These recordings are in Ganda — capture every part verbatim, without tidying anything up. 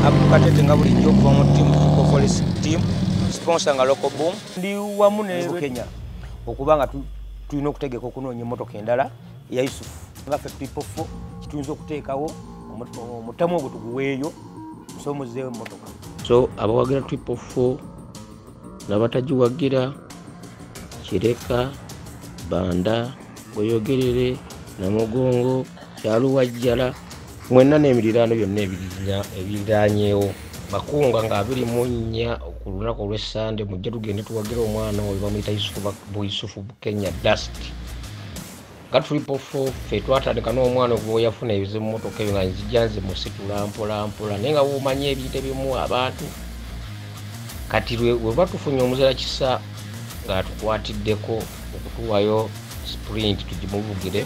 abukatete nga bulijjo okuva mu team Triple Forest team sponsor nga local boom ndi wamu ne Bukenya okuba nga tulina okutegeka okunoonya emmotoka endala ya Yusuf nga ffe Triple Four kituyinza okuteekawo omutamu ogwo tuguweeyo tusomozeewo emmotoka. So abawagira Triple Four n'abatagiwagira Kireka, Banda, Boyogerere, Namugongo, Kyaluwajjala mwenna n'emiriraano byonna ebiriraanyeewo Makunga nga abiri mu nnya ku lunaku olw'Essande mujja tugende tuwagira omwana oyo bamuyita Yusuf Bukenya Dust. Nga Triple Four ffe twatandika n'omwana ogwo yafuna ebize mu mmotoka eyo nga nzijja nze musitula mpola mpola naye nga woomanya ebiyite bimu abantu kati we batufunye omuzira kisa nga tukwatiddeko okutuwayo sprint tugimuvugire.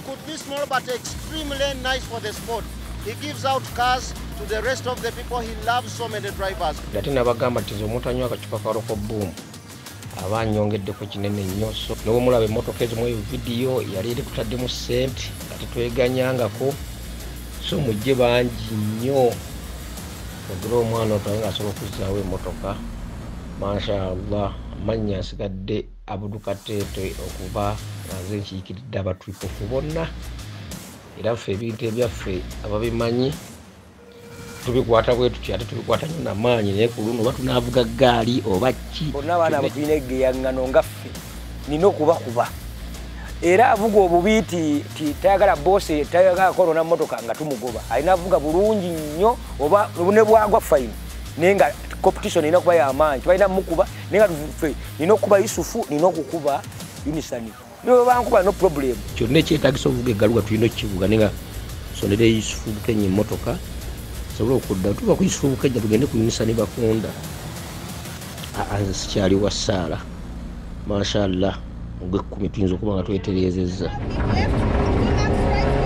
He gives out cars to the rest of the people he loves, so many drivers. Ate nabagamba nti omuntu anywa akacupa ka local boom aba anyongeddeko kinene nnyo. So n'obwe mulaba emmotoka ezo mu vidiyo yali eri kutaddemu ssente kati tweganyangako so mujje bangi nnyo ogera omwana otawe nga asobola okuzzaawo emmotoka. Mashallah amannya asigadde Abudukatete okuba nga nze nkiikiridde aba Triple Four bonna. Era ffe ebintu ebyaffe ababimanyi tubikwata bwe tutya ate tubikwata nnyo n'amaanyi naye ku luno oba tunaavuga ggaali oba ki bonna abaana abo tulina egeyaŋŋano nga ffe nina okubakuba era avuga obubi ti tayagala bosi tayagala korona mmotoka nga tumugoba alina avuga bulungi nnyo oba ne bwagwa fayini naye nga competition erina kuba y'amaanyi tebalina mukuba naye nga ffe nina okukuba Yusufu nina okukuba Unisani. No bankuba no problem. Kyonna ekyetaagisa ovuga eggaluga tulina okukivuga naye nga tusondere Yusuf Bukenya emmotoka sobola okudda tuba ku Yusuf Bukenya tugende ku Unisani Bakunda. Nze sikyali wa Saala. Mashallah ogw'ekkumi tuyinza okuba nga twetereezezza.